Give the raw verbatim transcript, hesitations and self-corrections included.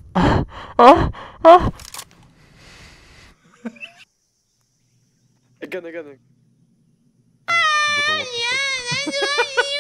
اه اه اه. again again. برو وات ذا فك.